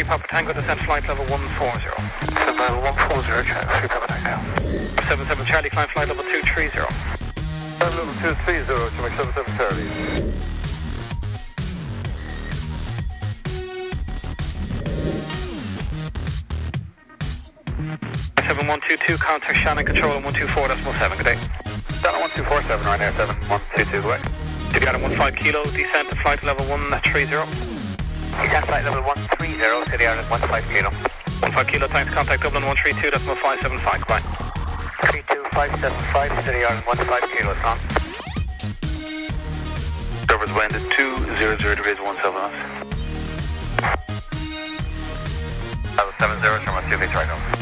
3 Papa Tango, descent flight level 140. Descent level 140, check, 3 Papa Tango. 77 Charlie, climb flight level 230. Climb level 230, to make 77 Charlie. 7122, contact Shannon Control on 124.7, good day. Shannon 1247, right there, 7122, go ahead. Together 15 kilo, descent to flight level 130. Descent flight level 130, City Ireland 15 kilo. 15 kilo, time to contact Dublin 132.575, goodbye. 32575, City Ireland 15 kilo, it's on. Servers wind at 200 degrees 17 knots. Level 70, from a 2 right now.